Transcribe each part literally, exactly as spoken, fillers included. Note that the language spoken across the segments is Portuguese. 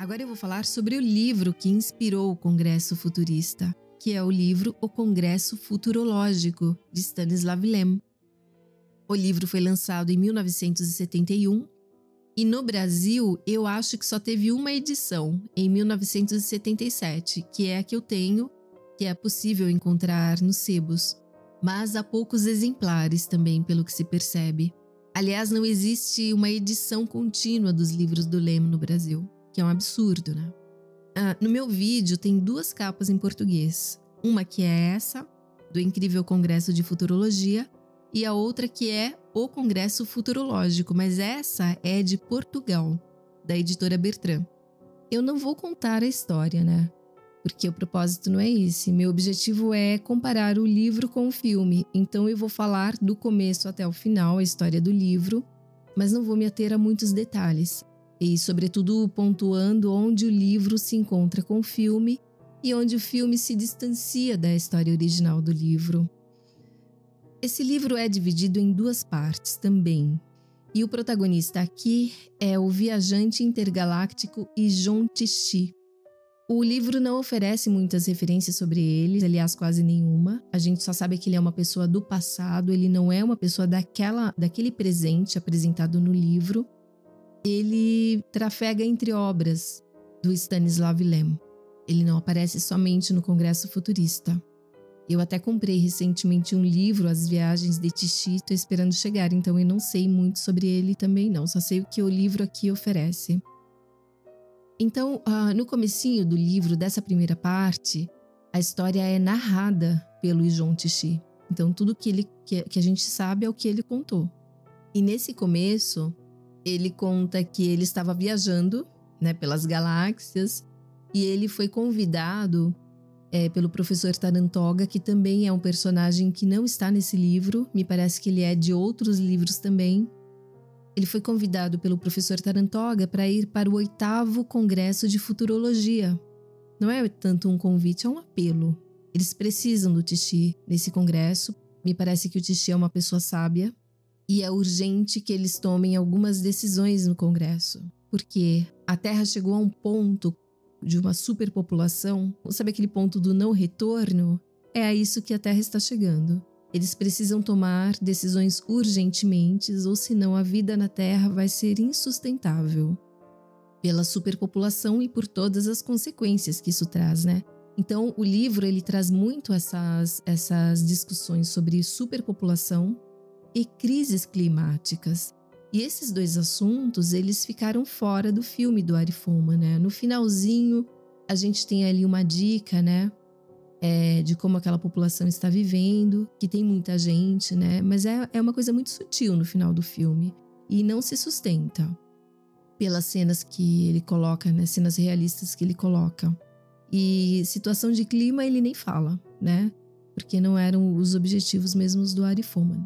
Agora eu vou falar sobre o livro que inspirou o Congresso Futurista, que é o livro O Congresso Futurológico, de Stanislav Lem. O livro foi lançado em mil novecentos e setenta e um e no Brasil eu acho que só teve uma edição, em mil novecentos e setenta e sete, que é a que eu tenho, que é possível encontrar nos sebos. Mas há poucos exemplares também, pelo que se percebe. Aliás, não existe uma edição contínua dos livros do Lem no Brasil, que é um absurdo, né? Ah, no meu vídeo tem duas capas em português. Uma que é essa, do Incrível Congresso de Futurologia, e a outra que é O Congresso Futurológico, mas essa é de Portugal, da editora Bertrand. Eu não vou contar a história, né? Porque o propósito não é esse. Meu objetivo é comparar o livro com o filme, então eu vou falar do começo até o final, a história do livro, mas não vou me ater a muitos detalhes. E, sobretudo, pontuando onde o livro se encontra com o filme e onde o filme se distancia da história original do livro. Esse livro é dividido em duas partes também, e o protagonista aqui é o viajante intergaláctico Ijon Tichy. O livro não oferece muitas referências sobre ele, aliás, quase nenhuma. A gente só sabe que ele é uma pessoa do passado, ele não é uma pessoa daquela, daquele presente apresentado no livro. Ele trafega entre obras do Stanislav Lem. Ele não aparece somente no Congresso Futurista. Eu até comprei recentemente um livro, As Viagens de Tichy, estou esperando chegar, então eu não sei muito sobre ele também não, só sei o que o livro aqui oferece. Então, uh, no comecinho do livro, dessa primeira parte, a história é narrada pelo Ijon Tichy. Então, tudo que, ele, que, que a gente sabe é o que ele contou. E nesse começo, ele conta que ele estava viajando, né, pelas galáxias e ele foi convidado é, pelo professor Tarantoga, que também é um personagem que não está nesse livro, me parece que ele é de outros livros também. Ele foi convidado pelo professor Tarantoga para ir para o oitavo Congresso de Futurologia. Não é tanto um convite, é um apelo. Eles precisam do Tichy nesse congresso. Me parece que o Tichy é uma pessoa sábia e é urgente que eles tomem algumas decisões no congresso. Porque a Terra chegou a um ponto de uma superpopulação. Sabe aquele ponto do não retorno? É a isso que a Terra está chegando. Eles precisam tomar decisões urgentemente, ou senão a vida na Terra vai ser insustentável. Pela superpopulação e por todas as consequências que isso traz, né? Então, o livro ele traz muito essas, essas discussões sobre superpopulação e crises climáticas. E esses dois assuntos, eles ficaram fora do filme do Ari Folman, né? No finalzinho, a gente tem ali uma dica, né? É, de como aquela população está vivendo, que tem muita gente, né? Mas é, é uma coisa muito sutil no final do filme e não se sustenta pelas cenas que ele coloca, né? Cenas realistas que ele coloca. E situação de clima ele nem fala, né? Porque não eram os objetivos mesmos do Ari Folman.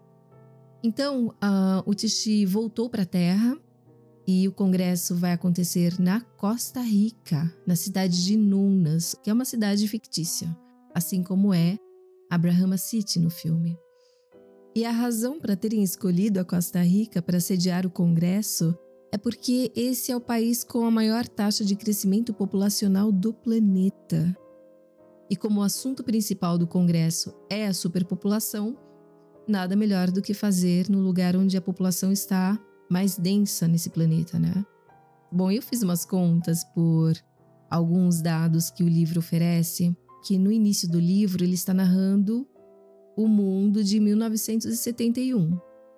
Então, uh, o Tichy voltou para a Terra e o congresso vai acontecer na Costa Rica, na cidade de Nunas, que é uma cidade fictícia, assim como é Abrahama City no filme. E a razão para terem escolhido a Costa Rica para sediar o congresso é porque esse é o país com a maior taxa de crescimento populacional do planeta. E como o assunto principal do congresso é a superpopulação, nada melhor do que fazer no lugar onde a população está mais densa nesse planeta, né? Bom, eu fiz umas contas por alguns dados que o livro oferece, que no início do livro ele está narrando o mundo de mil novecentos e setenta e um.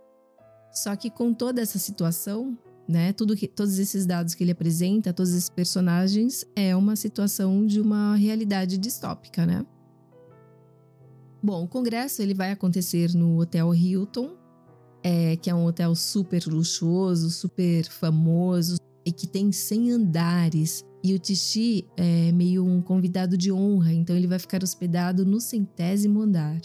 Só que com toda essa situação, né, tudo que, todos esses dados que ele apresenta, todos esses personagens, é uma situação de uma realidade distópica, né? Bom, o congresso ele vai acontecer no Hotel Hilton, é, que é um hotel super luxuoso, super famoso e que tem cem andares. E o Tichy é meio um convidado de honra, então ele vai ficar hospedado no centésimo andar.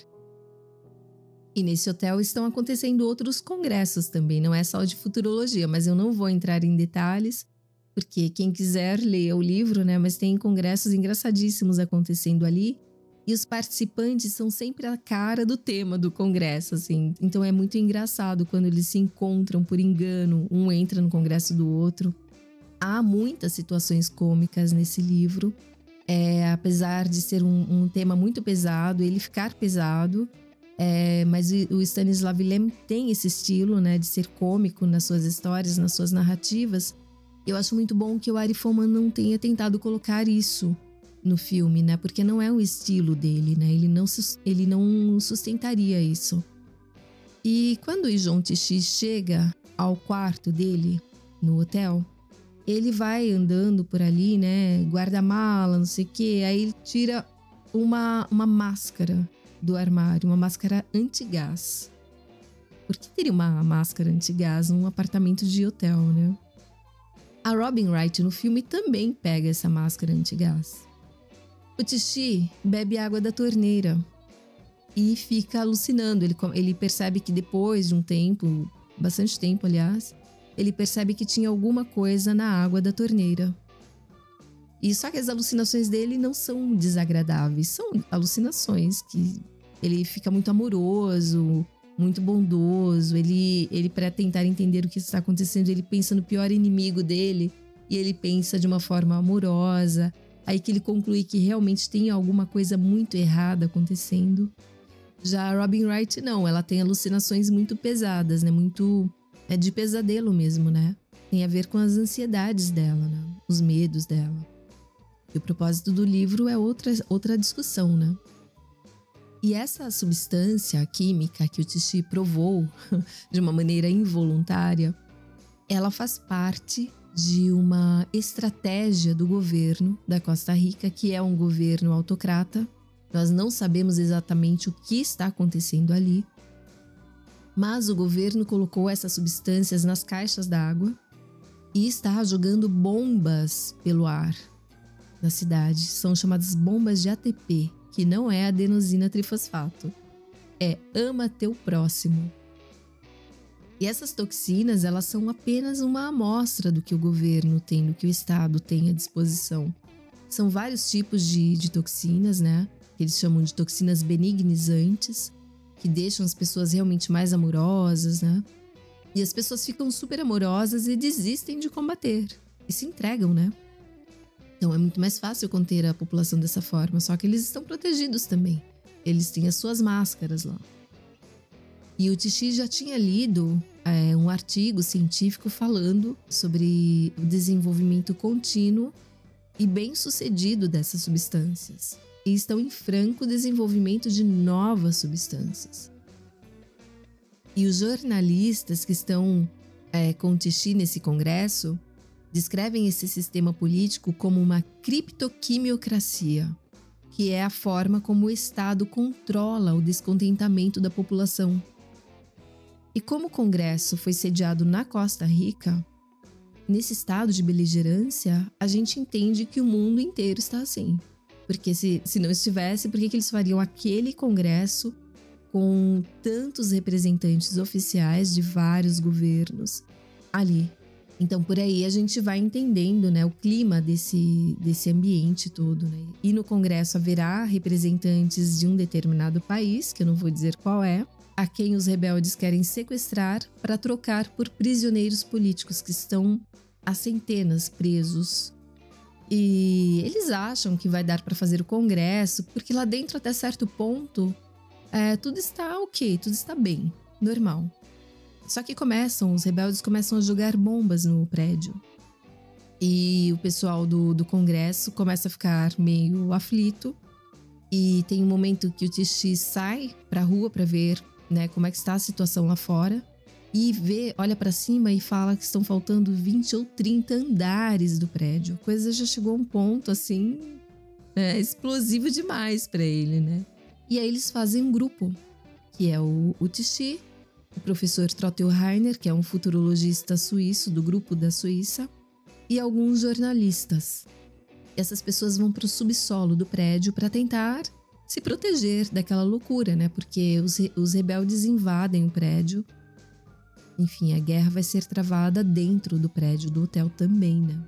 E nesse hotel estão acontecendo outros congressos também, não é só de futurologia, mas eu não vou entrar em detalhes, porque quem quiser ler o livro, né? Mas tem congressos engraçadíssimos acontecendo ali. E os participantes são sempre a cara do tema do congresso, assim. Então é muito engraçado quando eles se encontram por engano, um entra no congresso do outro. Há muitas situações cômicas nesse livro. É, apesar de ser um, um tema muito pesado, ele ficar pesado, é, mas o Stanisław Lem tem esse estilo, né, de ser cômico nas suas histórias, nas suas narrativas. Eu acho muito bom que o Ari Folman não tenha tentado colocar isso no filme, né, porque não é o estilo dele, né, ele não, ele não sustentaria isso. E quando o Jon Tichi chega ao quarto dele no hotel, ele vai andando por ali, né, guarda-mala, não sei o quê, aí ele tira uma, uma máscara do armário, uma máscara antigás. Por que teria uma máscara antigás num apartamento de hotel, né? A Robin Wright no filme também pega essa máscara antigás. O Tichi bebe água da torneira e fica alucinando. Ele, ele percebe que depois de um tempo, bastante tempo aliás, ele percebe que tinha alguma coisa na água da torneira. E só que as alucinações dele não são desagradáveis, são alucinações que ele fica muito amoroso, muito bondoso. Ele, ele para tentar entender o que está acontecendo, ele pensa no pior inimigo dele e ele pensa de uma forma amorosa. Aí que ele conclui que realmente tem alguma coisa muito errada acontecendo. Já a Robin Wright não, ela tem alucinações muito pesadas, né? Muito é de pesadelo mesmo, né? Tem a ver com as ansiedades dela, né? Os medos dela. E o propósito do livro é outra, outra discussão, né? E essa substância química que o Tichi provou de uma maneira involuntária, ela faz parte de uma estratégia do governo da Costa Rica, que é um governo autocrata. Nós não sabemos exatamente o que está acontecendo ali, mas o governo colocou essas substâncias nas caixas d'água e está jogando bombas pelo ar na cidade. São chamadas bombas de A T P, que não é adenosina trifosfato, é ama teu próximo. E essas toxinas, elas são apenas uma amostra do que o governo tem, do que o Estado tem à disposição. São vários tipos de, de toxinas, né? Que eles chamam de toxinas benignizantes, que deixam as pessoas realmente mais amorosas, né? E as pessoas ficam super amorosas e desistem de combater, e se entregam, né? Então é muito mais fácil conter a população dessa forma, só que eles estão protegidos também. Eles têm as suas máscaras lá. E o Tichi já tinha lido é, um artigo científico falando sobre o desenvolvimento contínuo e bem-sucedido dessas substâncias. E estão em franco desenvolvimento de novas substâncias. E os jornalistas que estão é, com o Tichi nesse congresso descrevem esse sistema político como uma criptoquimiocracia, que é a forma como o Estado controla o descontentamento da população. E como o Congresso foi sediado na Costa Rica, nesse estado de beligerância, a gente entende que o mundo inteiro está assim. Porque se, se não estivesse, por que, que eles fariam aquele Congresso com tantos representantes oficiais de vários governos ali? Então, por aí a gente vai entendendo, né, o clima desse, desse ambiente todo, né? E no Congresso haverá representantes de um determinado país, que eu não vou dizer qual é, a quem os rebeldes querem sequestrar para trocar por prisioneiros políticos que estão há centenas presos. E eles acham que vai dar para fazer o Congresso, porque lá dentro, até certo ponto, é, tudo está ok, tudo está bem, normal. Só que começam, os rebeldes começam a jogar bombas no prédio. E o pessoal do, do Congresso começa a ficar meio aflito. E tem um momento que o Tichi sai pra rua para ver, né, como é que está a situação lá fora. E vê, olha para cima e fala que estão faltando vinte ou trinta andares do prédio. A coisa já chegou a um ponto, assim, é, explosivo demais para ele, né? E aí eles fazem um grupo, que é o, o Tichi, o professor Trottelheiner, que é um futurologista suíço do grupo da Suíça, e alguns jornalistas. Essas pessoas vão para o subsolo do prédio para tentar se proteger daquela loucura, né? Porque os, os rebeldes invadem o prédio. Enfim, a guerra vai ser travada dentro do prédio do hotel também, né?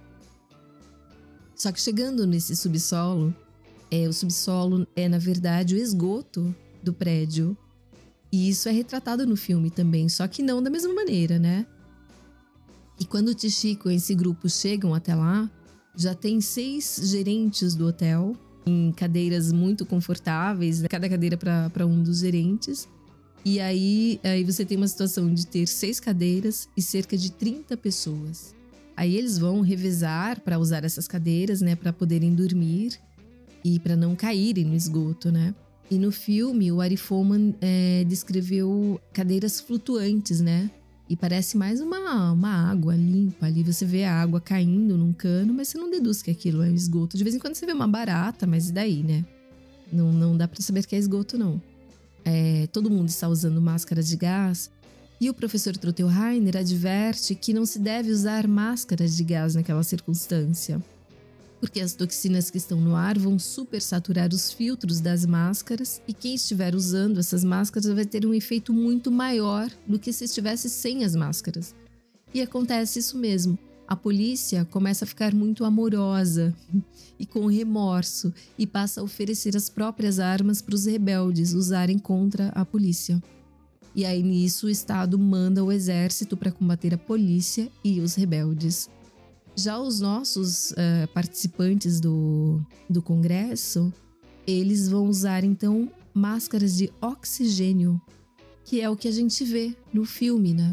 Só que chegando nesse subsolo, é, o subsolo é, na verdade, o esgoto do prédio. E isso é retratado no filme também, só que não da mesma maneira, né? E quando o Tichy com esse grupo chegam até lá, já tem seis gerentes do hotel, em cadeiras muito confortáveis, cada cadeira para um dos gerentes. E aí, aí você tem uma situação de ter seis cadeiras e cerca de trinta pessoas. Aí eles vão revezar para usar essas cadeiras, né, para poderem dormir e para não caírem no esgoto, né? E no filme, o Ari Folman é, descreveu cadeiras flutuantes, né? E parece mais uma, uma água limpa ali. Você vê a água caindo num cano, mas você não deduz que aquilo é esgoto. De vez em quando você vê uma barata, mas e daí, né? Não, não dá para saber que é esgoto, não. É, todo mundo está usando máscaras de gás. E o professor Trottelheiner adverte que não se deve usar máscaras de gás naquela circunstância, porque as toxinas que estão no ar vão supersaturar os filtros das máscaras e quem estiver usando essas máscaras vai ter um efeito muito maior do que se estivesse sem as máscaras. E acontece isso mesmo. A polícia começa a ficar muito amorosa e com remorso e passa a oferecer as próprias armas para os rebeldes usarem contra a polícia. E aí nisso o Estado manda o exército para combater a polícia e os rebeldes. Já os nossos uh, participantes do, do congresso, eles vão usar então máscaras de oxigênio, que é o que a gente vê no filme, né?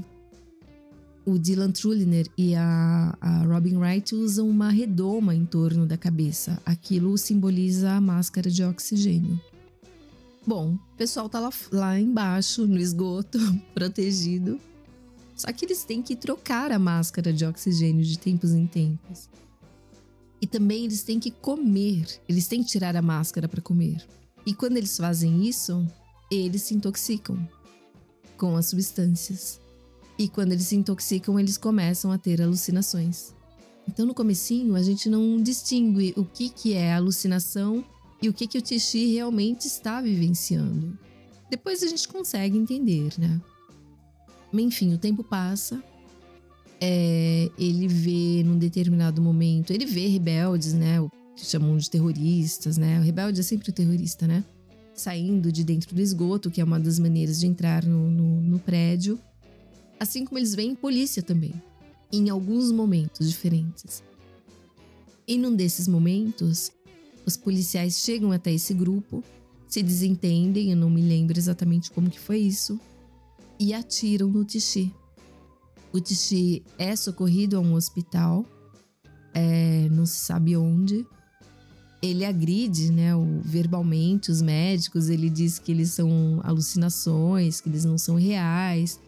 O Dylan Trulliner e a, a Robin Wright usam uma redoma em torno da cabeça. Aquilo simboliza a máscara de oxigênio. Bom, o pessoal tá lá, lá embaixo, no esgoto, protegido. Só que eles têm que trocar a máscara de oxigênio de tempos em tempos. E também eles têm que comer, eles têm que tirar a máscara para comer. E quando eles fazem isso, eles se intoxicam com as substâncias. E quando eles se intoxicam, eles começam a ter alucinações. Então no comecinho a gente não distingue o que, que é alucinação e o que, que o Tichy realmente está vivenciando. Depois a gente consegue entender, né? Enfim, o tempo passa, é, ele vê num determinado momento, ele vê rebeldes, né, o que chamam de terroristas, né, o rebelde é sempre o terrorista, né, saindo de dentro do esgoto, que é uma das maneiras de entrar no, no, no prédio, assim como eles veem polícia também, em alguns momentos diferentes. E num desses momentos, os policiais chegam até esse grupo, se desentendem, eu não me lembro exatamente como que foi isso, e atiram no Tichy. O Tichy é socorrido a um hospital, é, não se sabe onde. Ele agride, né, o, verbalmente os médicos, ele diz que eles são alucinações, que eles não são reais.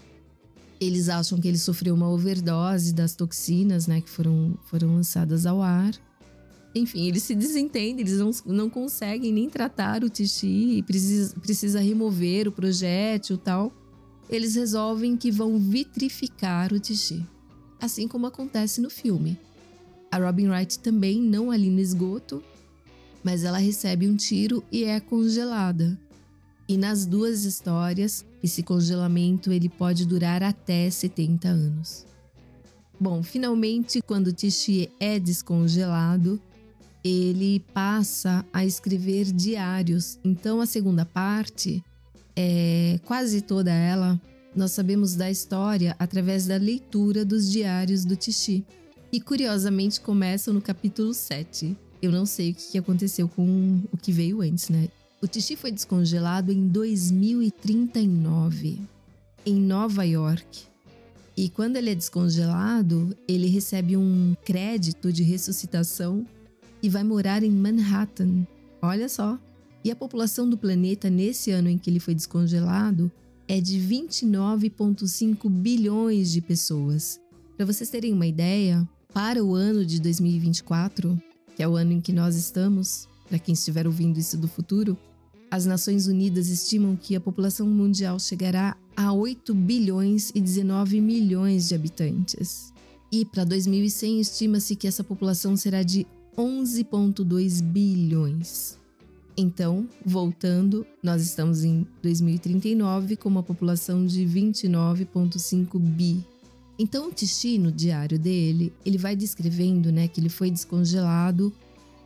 Eles acham que ele sofreu uma overdose das toxinas, né, que foram, foram lançadas ao ar. Enfim, eles se desentendem, eles não, não conseguem nem tratar o Tichy, precisa, precisa remover o projétil e tal. Eles resolvem que vão vitrificar o Tichy, assim como acontece no filme. A Robin Wright também, não ali no esgoto, mas ela recebe um tiro e é congelada. E nas duas histórias, esse congelamento ele pode durar até setenta anos. Bom, finalmente, quando o Tichy é descongelado, ele passa a escrever diários. Então, a segunda parte... É, quase toda ela, nós sabemos da história através da leitura dos diários do Tichy. E curiosamente começam no capítulo sete. Eu não sei o que aconteceu com o que veio antes, né? O Tichy foi descongelado em dois mil e trinta e nove, em Nova York. E quando ele é descongelado, ele recebe um crédito de ressuscitação e vai morar em Manhattan. Olha só! E a população do planeta nesse ano em que ele foi descongelado é de vinte e nove vírgula cinco bilhões de pessoas. Para vocês terem uma ideia, para o ano de dois mil e vinte e quatro, que é o ano em que nós estamos, para quem estiver ouvindo isso do futuro, as Nações Unidas estimam que a população mundial chegará a oito bilhões e dezenove milhões de habitantes. E para dois mil e cem estima-se que essa população será de onze vírgula dois bilhões. Então, voltando, nós estamos em dois mil e trinta e nove com uma população de vinte e nove vírgula cinco bi. Então, o Tichy, no diário dele, ele vai descrevendo, né, que ele foi descongelado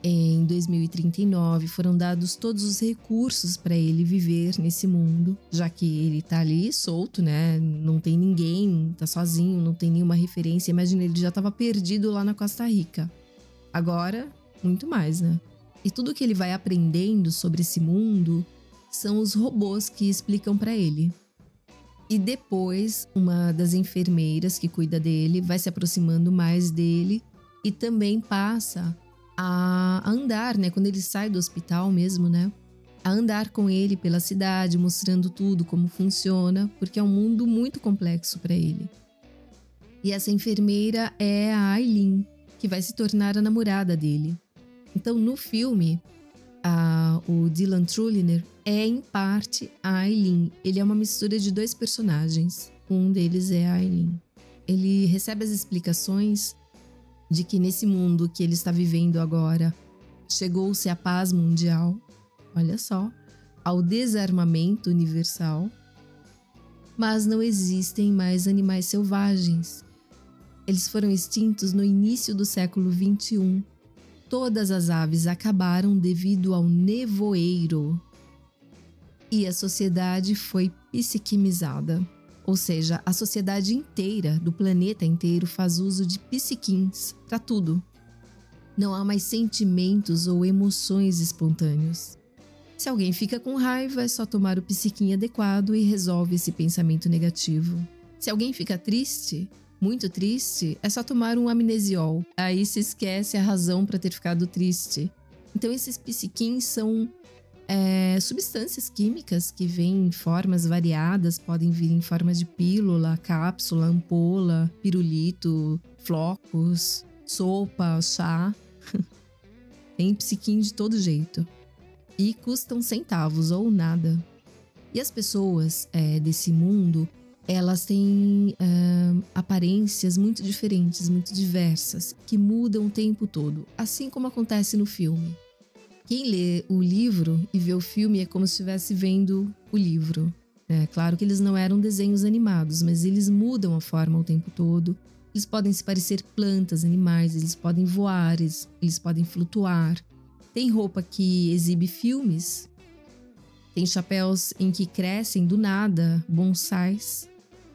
Em dois mil e trinta e nove foram dados todos os recursos para ele viver nesse mundo, já que ele tá ali solto, né? Não tem ninguém, tá sozinho, não tem nenhuma referência. Imagina, ele já estava perdido lá na Costa Rica. Agora, muito mais, né? E tudo que ele vai aprendendo sobre esse mundo são os robôs que explicam para ele. E depois, uma das enfermeiras que cuida dele vai se aproximando mais dele e também passa a andar, né? Quando ele sai do hospital mesmo, né? A andar com ele pela cidade, mostrando tudo, como funciona, porque é um mundo muito complexo para ele. E essa enfermeira é a Aileen, que vai se tornar a namorada dele. Então, no filme, a, o Dylan Trulliner é, em parte, a Aileen. Ele é uma mistura de dois personagens. Um deles é a Aileen. Ele recebe as explicações de que nesse mundo que ele está vivendo agora, chegou-se à paz mundial, olha só, ao desarmamento universal, mas não existem mais animais selvagens. Eles foram extintos no início do século vinte e um. Todas as aves acabaram devido ao nevoeiro. E a sociedade foi psiquimizada. Ou seja, a sociedade inteira, do planeta inteiro, faz uso de psiquins para tudo. Não há mais sentimentos ou emoções espontâneos. Se alguém fica com raiva, é só tomar o psiquim adequado e resolve esse pensamento negativo. Se alguém fica triste, muito triste, é só tomar um amnesiol. Aí se esquece a razão para ter ficado triste. Então esses psiquins são É, substâncias químicas que vêm em formas variadas, podem vir em forma de pílula, cápsula, ampola, pirulito, flocos, sopa, chá. Tem psiquim de todo jeito. E custam centavos ou nada. E as pessoas é, desse mundo, elas têm é, aparências muito diferentes, muito diversas, que mudam o tempo todo, assim como acontece no filme. Quem lê o livro e vê o filme é como se estivesse vendo o livro. É claro que eles não eram desenhos animados, mas eles mudam a forma o tempo todo. Eles podem se parecer plantas, animais, eles podem voar, eles, eles podem flutuar. Tem roupa que exibe filmes. Tem chapéus em que crescem do nada bonsais.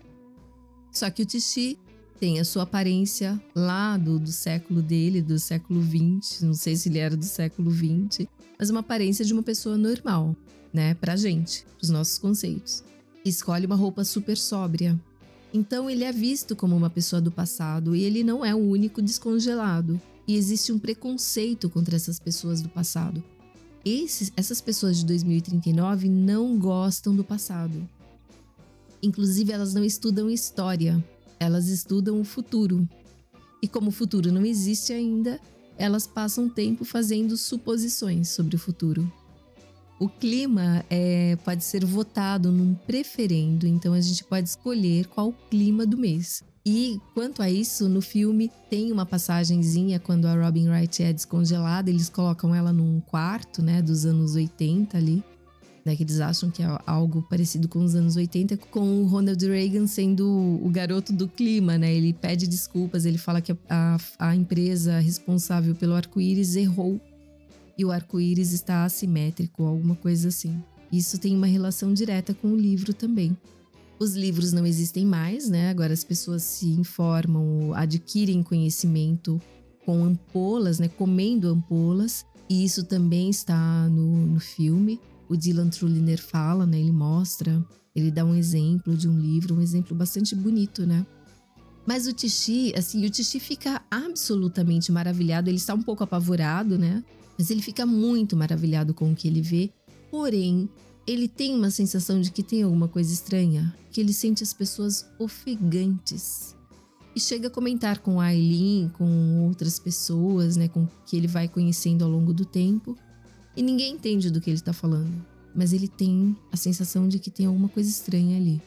Só que o Tichy tem a sua aparência lá do, do século dele, do século vinte. Não sei se ele era do século vinte, mas uma aparência de uma pessoa normal, né? Pra gente, pros nossos conceitos. Escolhe uma roupa super sóbria. Então ele é visto como uma pessoa do passado e ele não é o único descongelado. E existe um preconceito contra essas pessoas do passado. Esses, essas pessoas de dois mil e trinta e nove não gostam do passado. Inclusive, elas não estudam história. Elas estudam o futuro. E como o futuro não existe ainda, elas passam tempo fazendo suposições sobre o futuro. O clima é, pode ser votado num preferendo, então a gente pode escolher qual o clima do mês. E quanto a isso, no filme tem uma passagenzinha quando a Robin Wright é descongelada, eles colocam ela num quarto, né, dos anos oitenta ali. Né, que eles acham que é algo parecido com os anos oitenta, com o Ronald Reagan sendo o garoto do clima, né? Ele pede desculpas, ele fala que a, a, a empresa responsável pelo arco-íris errou e o arco-íris está assimétrico, alguma coisa assim. Isso tem uma relação direta com o livro também. Os livros não existem mais, né? Agora as pessoas se informam, adquirem conhecimento com ampolas, né? Comendo ampolas, e isso também está no, no filme. O Dylan Trulliner fala, né? Ele mostra, ele dá um exemplo de um livro, um exemplo bastante bonito, né? Mas o Tichy, assim, o Tichy fica absolutamente maravilhado. Ele está um pouco apavorado, né? Mas ele fica muito maravilhado com o que ele vê. Porém, ele tem uma sensação de que tem alguma coisa estranha, que ele sente as pessoas ofegantes. E chega a comentar com a Aileen, com outras pessoas, né? Com que ele vai conhecendo ao longo do tempo. E ninguém entende do que ele está falando, mas ele tem a sensação de que tem alguma coisa estranha ali.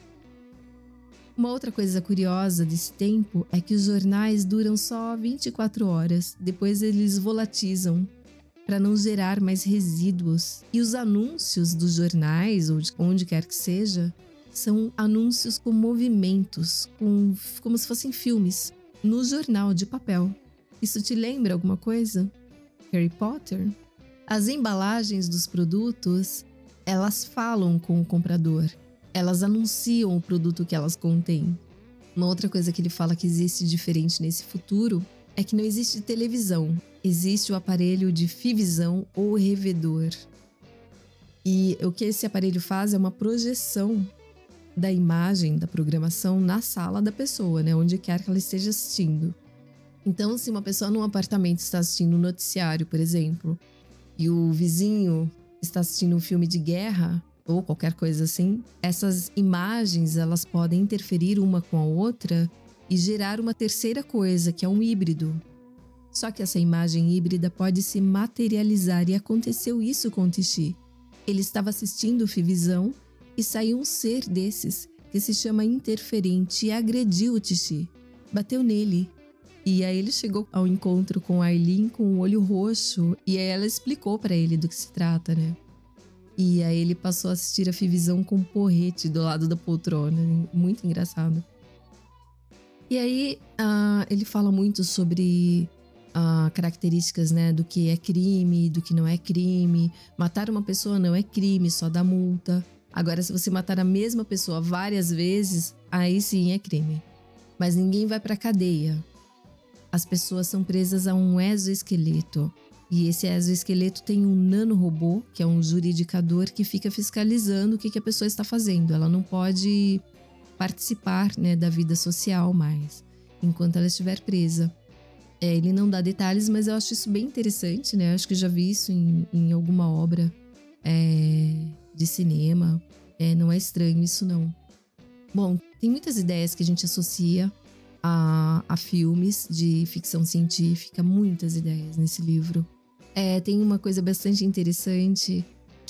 Uma outra coisa curiosa desse tempo é que os jornais duram só vinte e quatro horas, depois eles volatizam para não gerar mais resíduos. E os anúncios dos jornais, ou de onde quer que seja, são anúncios com movimentos, com, como se fossem filmes, no jornal de papel. Isso te lembra alguma coisa? Harry Potter, as embalagens dos produtos, elas falam com o comprador. Elas anunciam o produto que elas contêm. Uma outra coisa que ele fala que existe diferente nesse futuro é que não existe televisão. Existe o aparelho de fivisão ou revedor. E o que esse aparelho faz é uma projeção da imagem, da programação na sala da pessoa, né? Onde quer que ela esteja assistindo. Então, se uma pessoa num apartamento está assistindo um noticiário, por exemplo, e o vizinho está assistindo um filme de guerra ou qualquer coisa assim, essas imagens elas podem interferir uma com a outra e gerar uma terceira coisa, que é um híbrido. Só que essa imagem híbrida pode se materializar e aconteceu isso com o Tichy. Ele estava assistindo o Fivisão e saiu um ser desses, que se chama Interferente, e agrediu o Tichy. Bateu nele. E aí ele chegou ao encontro com a Eileen com o olho roxo e aí ela explicou para ele do que se trata, né? E aí ele passou a assistir a Fivisão com um porrete do lado da poltrona. Muito engraçado. E aí uh, ele fala muito sobre uh, características, né, do que é crime, do que não é crime. Matar uma pessoa não é crime, só dá multa. Agora, se você matar a mesma pessoa várias vezes, aí sim é crime. Mas ninguém vai pra cadeia. As pessoas são presas a um exoesqueleto. E esse exoesqueleto tem um nanorobô, que é um juridicador, que fica fiscalizando o que, que a pessoa está fazendo. Ela não pode participar, né, da vida social mais, enquanto ela estiver presa. É, ele não dá detalhes, mas eu acho isso bem interessante, né? Eu acho que eu já vi isso em, em alguma obra é, de cinema. É, não é estranho isso, não. Bom, tem muitas ideias que a gente associa A, a filmes de ficção científica, muitas ideias nesse livro. É, tem uma coisa bastante interessante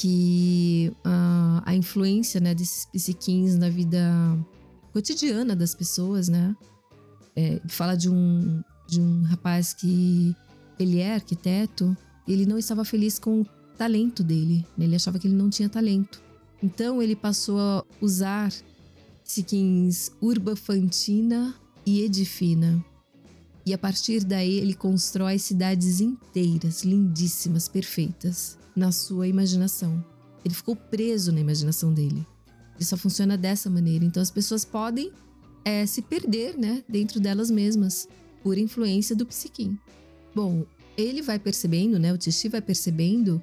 que uh, a influência, né, desses psiquins na vida cotidiana das pessoas, né? É, fala de um, de um rapaz que ele é arquiteto e ele não estava feliz com o talento dele. Ele achava que ele não tinha talento. Então ele passou a usar psiquins Urbafantina e Edifina. E a partir daí ele constrói cidades inteiras, lindíssimas, perfeitas, na sua imaginação. Ele ficou preso na imaginação dele. Ele só funciona dessa maneira. Então as pessoas podem é, se perder, né, dentro delas mesmas, por influência do psiquim. Bom, ele vai percebendo, né, o Tichy vai percebendo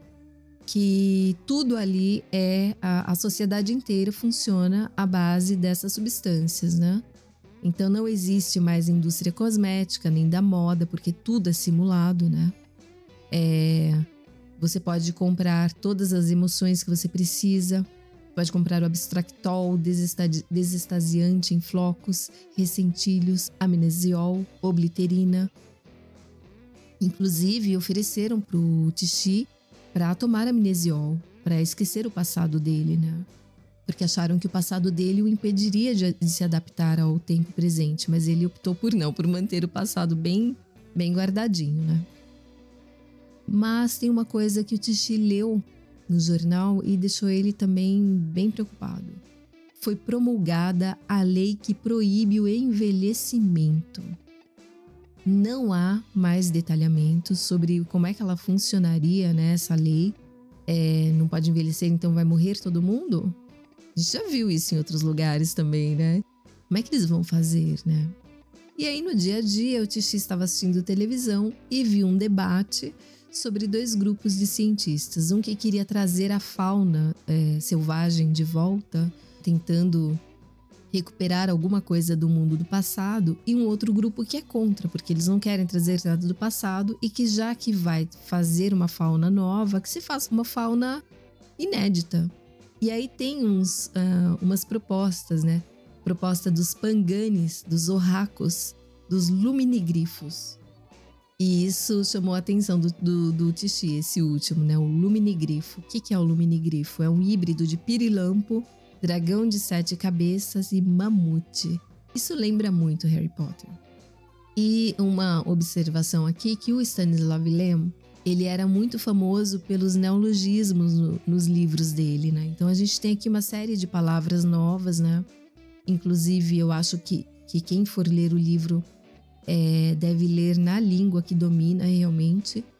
que tudo ali é, a, a sociedade inteira funciona à base dessas substâncias, né? Então não existe mais indústria cosmética, nem da moda, porque tudo é simulado, né? É, você pode comprar todas as emoções que você precisa, pode comprar o Abstractol, desestasiante em flocos, ressentilhos, amnesiol, obliterina. Inclusive ofereceram para o Tichy para tomar amnesiol, para esquecer o passado dele, né? Porque acharam que o passado dele o impediria de, de se adaptar ao tempo presente, mas ele optou por não, por manter o passado bem, bem guardadinho, né? Mas tem uma coisa que o Tichy leu no jornal e deixou ele também bem preocupado. Foi promulgada a lei que proíbe o envelhecimento. Não há mais detalhamentos sobre como é que ela funcionaria, né, essa lei. É, não pode envelhecer, então vai morrer todo mundo? A gente já viu isso em outros lugares também, né? Como é que eles vão fazer, né? E aí, no dia a dia, o Tichy estava assistindo televisão e viu um debate sobre dois grupos de cientistas. Um que queria trazer a fauna é, selvagem de volta, tentando recuperar alguma coisa do mundo do passado, e um outro grupo que é contra, porque eles não querem trazer nada do passado e que, já que vai fazer uma fauna nova, que se faça uma fauna inédita. E aí tem uns, uh, umas propostas, né? Proposta dos panganes, dos orracos, dos luminigrifos. E isso chamou a atenção do, do, do Tichy, esse último, né? O luminigrifo. O que, que é o luminigrifo? É um híbrido de pirilampo, dragão de sete cabeças e mamute. Isso lembra muito Harry Potter. E uma observação aqui, que o Stanislav Lem, ele era muito famoso pelos neologismos no, nos livros dele, né? Então a gente tem aqui uma série de palavras novas, né? Inclusive, eu acho que, que quem for ler o livro é, deve ler na língua que domina realmente,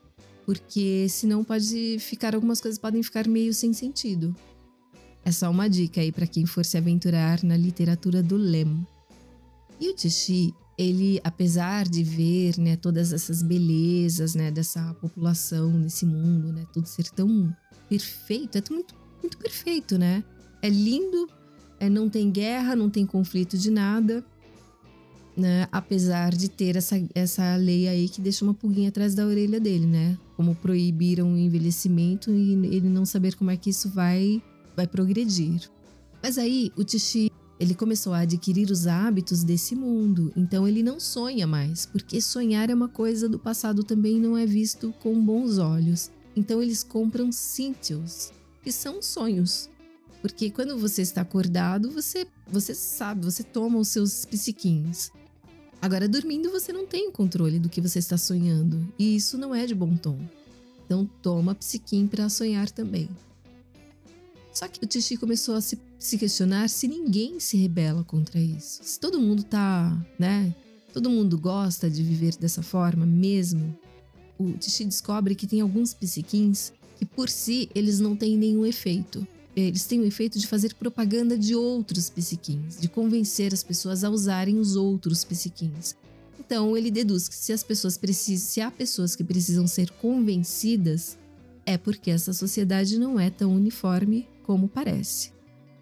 porque senão pode ficar, algumas coisas podem ficar meio sem sentido. É só uma dica aí para quem for se aventurar na literatura do Lem. E o Tixi, ele, apesar de ver, né, todas essas belezas, né, dessa população, nesse mundo, né, tudo ser tão perfeito, é muito, muito perfeito, né? É lindo, é, não tem guerra, não tem conflito de nada, né? Apesar de ter essa, essa lei aí que deixa uma pulguinha atrás da orelha dele, né? Como proibiram o envelhecimento e ele não saber como é que isso vai, vai progredir. Mas aí o Tixi, ele começou a adquirir os hábitos desse mundo, então ele não sonha mais, porque sonhar é uma coisa do passado, também não é visto com bons olhos. Então eles compram cíntios, que são sonhos. Porque quando você está acordado, você, você sabe, você toma os seus psiquinhos. Agora, dormindo, você não tem o controle do que você está sonhando, e isso não é de bom tom. Então toma psiquim para sonhar também. Só que o Tixi começou a se, se questionar se ninguém se rebela contra isso. Se todo mundo tá, né? Todo mundo gosta de viver dessa forma mesmo. O Tixi descobre que tem alguns psiquins que por si eles não têm nenhum efeito. Eles têm o efeito de fazer propaganda de outros psiquins, de convencer as pessoas a usarem os outros psiquins. Então ele deduz que se as pessoas precisam, se há pessoas que precisam ser convencidas, é porque essa sociedade não é tão uniforme como parece.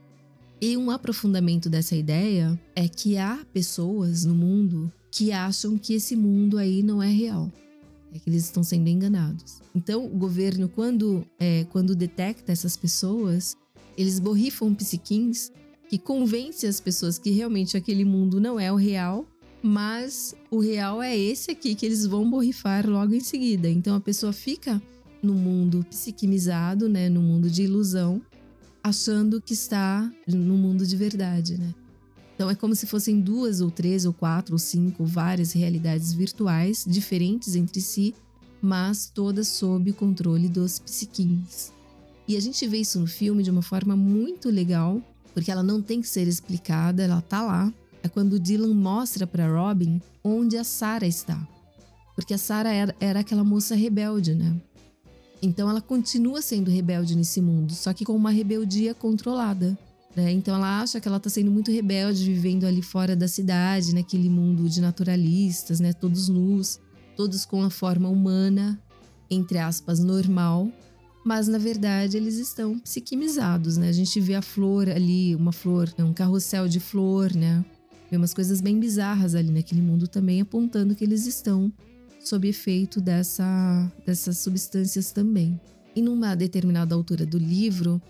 E um aprofundamento dessa ideia é que há pessoas no mundo que acham que esse mundo aí não é real. É que eles estão sendo enganados. Então, o governo, quando, é, quando detecta essas pessoas, eles borrifam psiquins que convencem as pessoas que realmente aquele mundo não é o real, mas o real é esse aqui que eles vão borrifar logo em seguida. Então, a pessoa fica no mundo psiquimizado, né, no mundo de ilusão, achando que está no mundo de verdade, né? Então é como se fossem duas ou três ou quatro ou cinco, várias realidades virtuais diferentes entre si, mas todas sob o controle dos psiquins. E a gente vê isso no filme de uma forma muito legal, porque ela não tem que ser explicada, ela tá lá. É quando o Dylan mostra para Robin onde a Sarah está. Porque a Sarah era, era aquela moça rebelde, né? Então ela continua sendo rebelde nesse mundo, só que com uma rebeldia controlada. Né? Então ela acha que ela está sendo muito rebelde, vivendo ali fora da cidade, naquele mundo de naturalistas, né? Todos nus, todos com a forma humana, entre aspas, normal, mas na verdade eles estão psiquimizados, né? A gente vê a flor ali, uma flor, um carrossel de flor, né? Vê umas coisas bem bizarras ali naquele mundo também, apontando que eles estão sob efeito dessa, dessas substâncias também. E numa determinada altura do livro,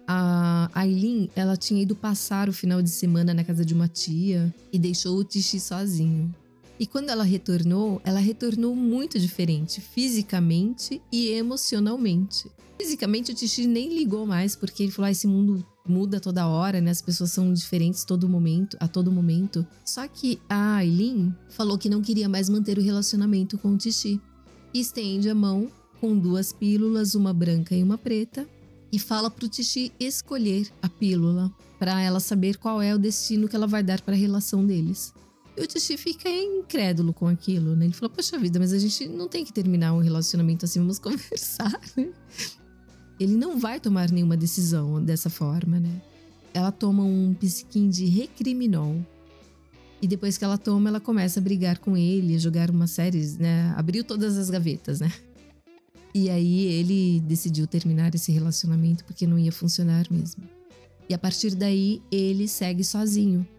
a Aileen, ela tinha ido passar o final de semana na casa de uma tia e deixou o Tixi sozinho. E quando ela retornou, ela retornou muito diferente, fisicamente e emocionalmente. Fisicamente, o Tixi nem ligou mais, porque ele falou: ah, esse mundo muda toda hora, né? As pessoas são diferentes todo momento, a todo momento. Só que a Aileen falou que não queria mais manter o relacionamento com o Tixi. E estende a mão com duas pílulas, uma branca e uma preta, e fala pro Tixi escolher a pílula para ela saber qual é o destino que ela vai dar para a relação deles. E o Tixi fica incrédulo com aquilo, né? Ele falou: poxa vida, mas a gente não tem que terminar um relacionamento assim, vamos conversar, né? Ele não vai tomar nenhuma decisão dessa forma, né? Ela toma um psiquim de recriminol. E depois que ela toma, ela começa a brigar com ele, a jogar uma série, né? Abriu todas as gavetas, né? E aí ele decidiu terminar esse relacionamento porque não ia funcionar mesmo. E a partir daí, ele segue sozinho.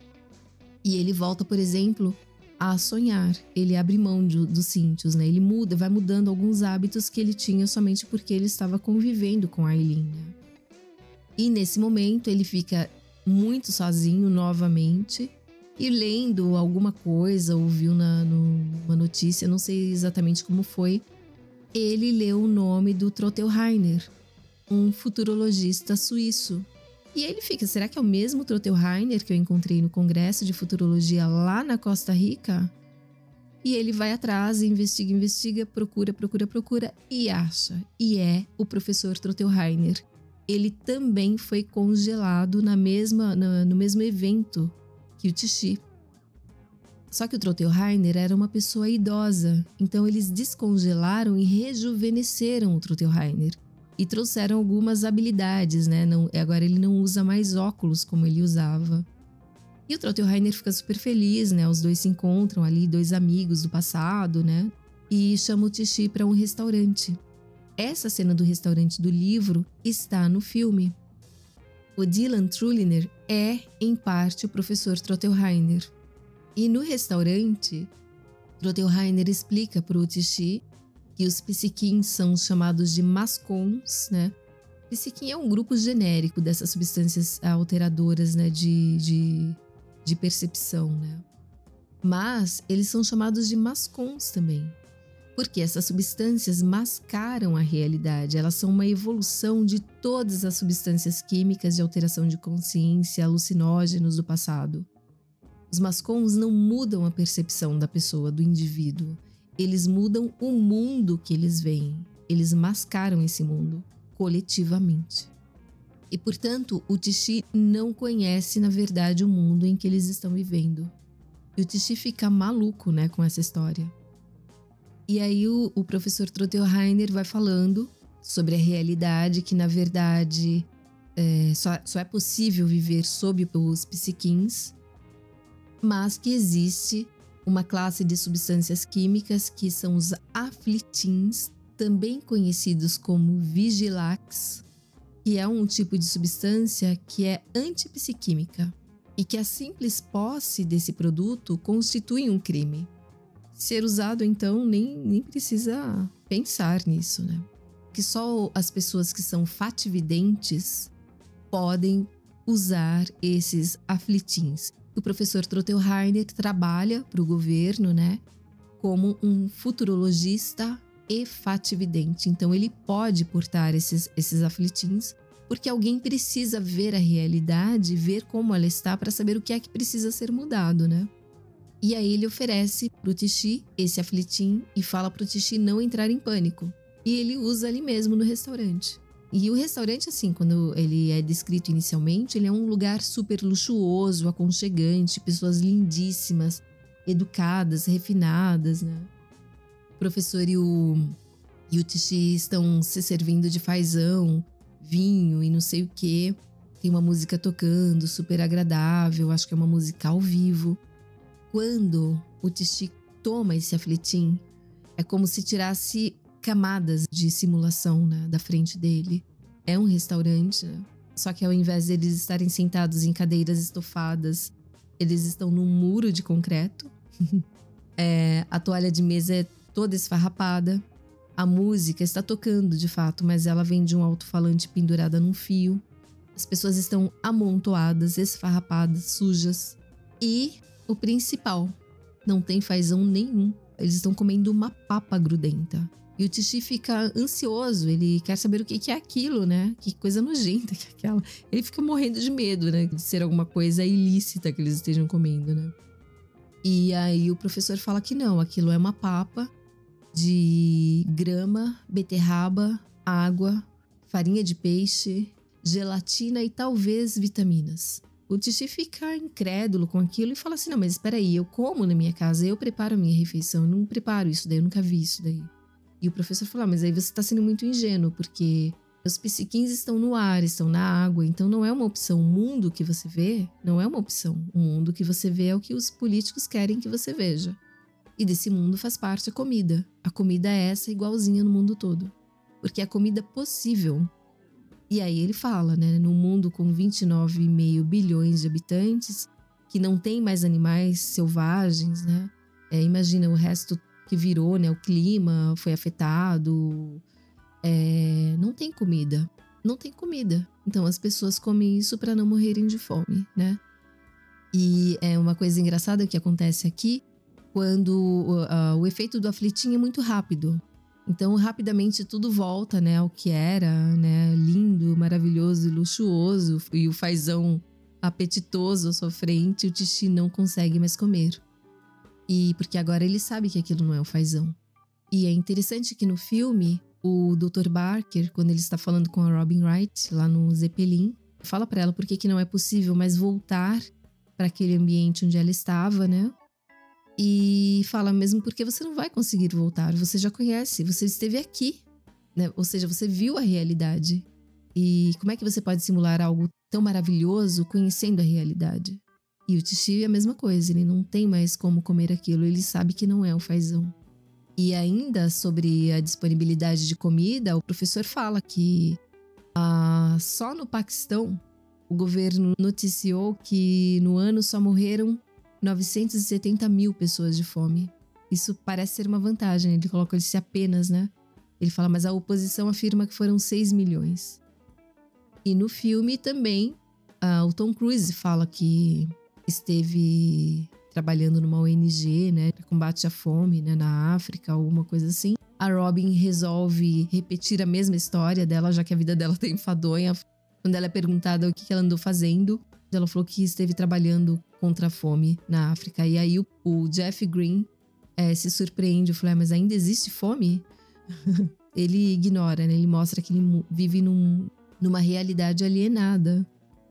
E ele volta, por exemplo, a sonhar. Ele abre mão do, dos cíntios, né? Ele muda, vai mudando alguns hábitos que ele tinha somente porque ele estava convivendo com a Aileen, né? E nesse momento, ele fica muito sozinho novamente e lendo alguma coisa, ouviu na, no, uma notícia, não sei exatamente como foi, ele leu o nome do Trottelheiner, um futurologista suíço. E ele fica: será que é o mesmo Trottelheiner que eu encontrei no congresso de futurologia lá na Costa Rica? E ele vai atrás, investiga, investiga, procura, procura, procura e acha. E é o professor Trottelheiner. Ele também foi congelado na mesma, na, no mesmo evento que o Tixi. Só que o Trottelheiner era uma pessoa idosa, então eles descongelaram e rejuvenesceram o Trottelheiner e trouxeram algumas habilidades, né? Não, agora ele não usa mais óculos como ele usava. E o Trottelheiner fica super feliz, né? Os dois se encontram ali, dois amigos do passado, né? E chama o Tichy para um restaurante. Essa cena do restaurante do livro está no filme. O Dylan Trulliner é, em parte, o professor Trottelheiner. E no restaurante, Trottelheiner explica para o Tichy que os psiquins são chamados de mascons, né? Psiquim é um grupo genérico dessas substâncias alteradoras, né? De, de, de percepção, né? Mas eles são chamados de mascons também, porque essas substâncias mascaram a realidade. Elas são uma evolução de todas as substâncias químicas de alteração de consciência, alucinógenos do passado. Os mascons não mudam a percepção da pessoa, do indivíduo. Eles mudam o mundo que eles veem. Eles mascaram esse mundo coletivamente. E, portanto, o Tichy não conhece, na verdade, o mundo em que eles estão vivendo. E o Tichy fica maluco, né, com essa história. E aí o, o professor Trottelheiner vai falando sobre a realidade, que, na verdade, é, só, só é possível viver sob os psiquins, mas que existe uma classe de substâncias químicas que são os aflitins, também conhecidos como vigilax, que é um tipo de substância que é antipsiquímica e que a simples posse desse produto constitui um crime. Ser usado, então, nem, nem precisa pensar nisso, né? Que só as pessoas que são fatividentes podem usar esses aflitins. O professor Trottelheiner trabalha para o governo, né, como um futurologista e fatividente. Então, ele pode portar esses, esses aflitins, porque alguém precisa ver a realidade, ver como ela está, para saber o que é que precisa ser mudado, né? E aí ele oferece para o Tichy esse aflitim e fala para o Tichy não entrar em pânico. E ele usa ali mesmo no restaurante. E o restaurante, assim, quando ele é descrito inicialmente, ele é um lugar super luxuoso, aconchegante, pessoas lindíssimas, educadas, refinadas, né? O professor e o, e o Tichy estão se servindo de fazão, vinho e não sei o quê. Tem uma música tocando, super agradável, acho que é uma música ao vivo. Quando o Tichy toma esse aflitim, é como se tirasse camadas de simulação, né, da frente dele. É um restaurante, né? Só que ao invés de eles estarem sentados em cadeiras estofadas, eles estão num muro de concreto. é, a toalha de mesa é toda esfarrapada. A música está tocando, de fato, mas ela vem de um alto-falante pendurada num fio. As pessoas estão amontoadas, esfarrapadas, sujas. E o principal, não tem fazão nenhum. Eles estão comendo uma papa grudenta. E o Tichy fica ansioso, ele quer saber o que é aquilo, né? Que coisa nojenta que é aquela. Ele fica morrendo de medo, né? De ser alguma coisa ilícita que eles estejam comendo, né? E aí o professor fala que não, aquilo é uma papa de grama, beterraba, água, farinha de peixe, gelatina e talvez vitaminas. O Tichy fica incrédulo com aquilo e fala assim, não, mas espera aí, eu como na minha casa, eu preparo a minha refeição, eu não preparo isso daí, eu nunca vi isso daí. E o professor fala, ah, mas aí você está sendo muito ingênuo, porque os psiquins estão no ar, estão na água, então não é uma opção. O mundo que você vê não é uma opção. O mundo que você vê é o que os políticos querem que você veja. E desse mundo faz parte a comida. A comida é essa igualzinha no mundo todo. Porque é a comida possível. E aí ele fala, né, num mundo com vinte e nove vírgula cinco bilhões de habitantes, que não tem mais animais selvagens, né? É, imagina o resto que virou, né? O clima foi afetado. É, não tem comida. Não tem comida. Então as pessoas comem isso para não morrerem de fome, né? E é uma coisa engraçada que acontece aqui, quando uh, o efeito do aflitinho é muito rápido. Então, rapidamente tudo volta, né, ao que era, né, lindo, maravilhoso e luxuoso. E o fazão apetitoso à sua frente, o Tichy não consegue mais comer. E porque agora ele sabe que aquilo não é o fazão. E é interessante que no filme, o doutor Barker, quando ele está falando com a Robin Wright, lá no Zeppelin, fala para ela por que que não é possível mais voltar para aquele ambiente onde ela estava, né? E fala mesmo porque você não vai conseguir voltar, você já conhece, você esteve aqui, né? Ou seja, você viu a realidade. E como é que você pode simular algo tão maravilhoso conhecendo a realidade? E o Tishi é a mesma coisa, ele não tem mais como comer aquilo, ele sabe que não é um fazão. E ainda sobre a disponibilidade de comida, o professor fala que ah, só no Paquistão o governo noticiou que no ano só morreram novecentos e setenta mil pessoas de fome. Isso parece ser uma vantagem, ele coloca isso apenas, né? Ele fala, mas a oposição afirma que foram seis milhões. E no filme também, uh, o Tom Cruise fala que esteve trabalhando numa O N G, né, para combate à fome, né, na África, alguma coisa assim. A Robin resolve repetir a mesma história dela, já que a vida dela tá enfadonha. Quando ela é perguntada o que ela andou fazendo, ela falou que esteve trabalhando contra a fome na África. E aí o, o Jeff Green é, se surpreende. Eu falei, ah, mas ainda existe fome? Ele ignora, né? Ele mostra que ele vive num, numa realidade alienada.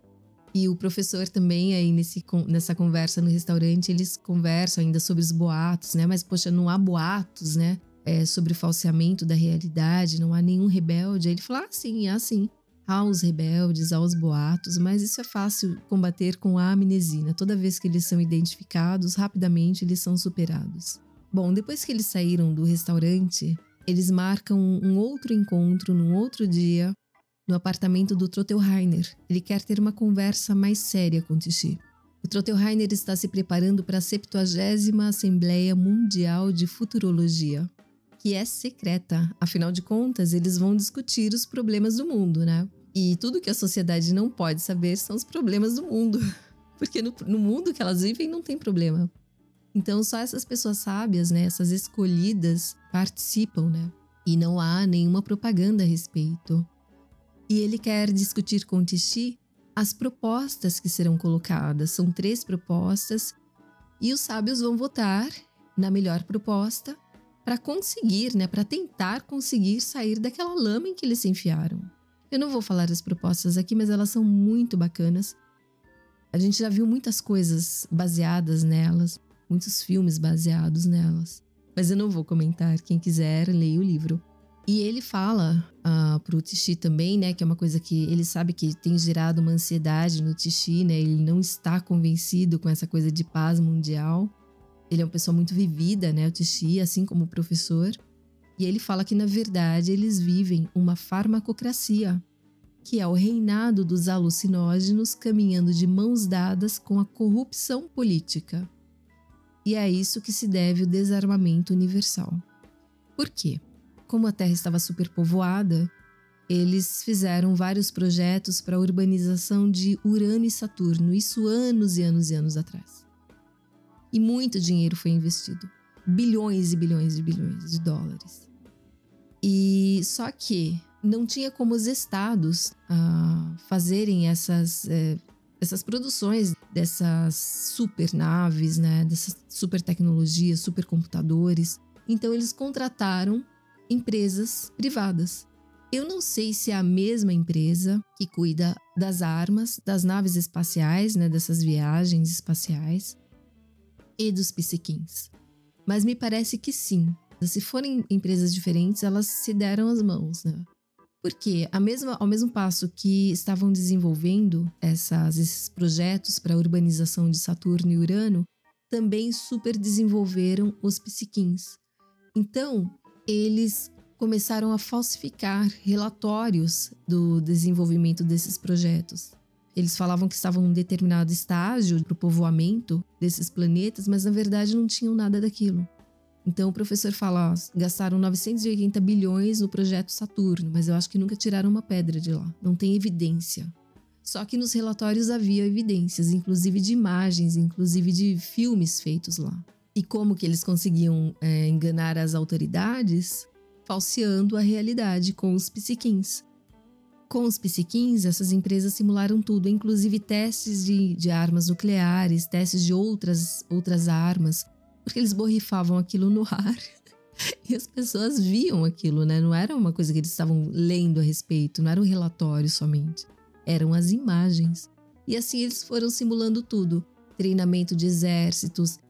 E o professor também, aí nesse, nessa conversa no restaurante, eles conversam ainda sobre os boatos, né? Mas, poxa, não há boatos, né? É, sobre o falseamento da realidade, não há nenhum rebelde. Aí ele fala, ah, sim, há sim. Há os rebeldes, há os boatos, mas isso é fácil combater com a amnesina. Toda vez que eles são identificados, rapidamente eles são superados. Bom, depois que eles saíram do restaurante, eles marcam um outro encontro num outro dia no apartamento do Trottelheiner. Ele quer ter uma conversa mais séria com Tishi. O Trottelheiner está se preparando para a septuagésima Assembleia Mundial de Futurologia, que é secreta. Afinal de contas, eles vão discutir os problemas do mundo, né? E tudo que a sociedade não pode saber são os problemas do mundo. Porque no, no mundo que elas vivem não tem problema. Então, só essas pessoas sábias, né? Essas escolhidas participam, né? E não há nenhuma propaganda a respeito. E ele quer discutir com Tishi as propostas que serão colocadas. São três propostas e os sábios vão votar na melhor proposta para conseguir, né, para tentar conseguir sair daquela lama em que eles se enfiaram. Eu não vou falar as propostas aqui, mas elas são muito bacanas. A gente já viu muitas coisas baseadas nelas, muitos filmes baseados nelas, mas eu não vou comentar. Quem quiser, leia o livro. E ele fala uh, pro Tishi também, né, que é uma coisa que ele sabe que tem gerado uma ansiedade no Tishi, né, ele não está convencido com essa coisa de paz mundial. Ele é uma pessoa muito vivida, né, o Tishi, assim como o professor. E ele fala que, na verdade, eles vivem uma farmacocracia, que é o reinado dos alucinógenos caminhando de mãos dadas com a corrupção política. E é a isso que se deve o desarmamento universal. Por quê? Como a Terra estava superpovoada, eles fizeram vários projetos para a urbanização de Urano e Saturno, isso anos e anos e anos atrás. E muito dinheiro foi investido. Bilhões e bilhões e bilhões de dólares. E só que não tinha como os estados ah, fazerem essas, eh, essas produções dessas super naves, né, dessas super tecnologias, supercomputadores. Então eles contrataram empresas privadas. Eu não sei se é a mesma empresa que cuida das armas, das naves espaciais, né, dessas viagens espaciais, e dos psiquins. Mas me parece que sim. Se forem empresas diferentes, elas se deram as mãos, né? Porque a mesma, ao mesmo passo que estavam desenvolvendo essas, esses projetos para a urbanização de Saturno e Urano, também super desenvolveram os psiquins. Então, eles começaram a falsificar relatórios do desenvolvimento desses projetos. Eles falavam que estavam em um determinado estágio para o povoamento desses planetas, mas na verdade não tinham nada daquilo. Então o professor fala, ó, gastaram novecentos e oitenta bilhões no projeto Saturno, mas eu acho que nunca tiraram uma pedra de lá, não tem evidência. Só que nos relatórios havia evidências, inclusive de imagens, inclusive de filmes feitos lá. E como que eles conseguiam é, enganar as autoridades? Falseando a realidade com os psiquins. Com os psiquins, essas empresas simularam tudo, inclusive testes de, de armas nucleares, testes de outras, outras armas, porque eles borrifavam aquilo no ar e as pessoas viam aquilo, né? Não era uma coisa que eles estavam lendo a respeito, não era um relatório somente, eram as imagens. E assim eles foram simulando tudo, treinamento de exércitos,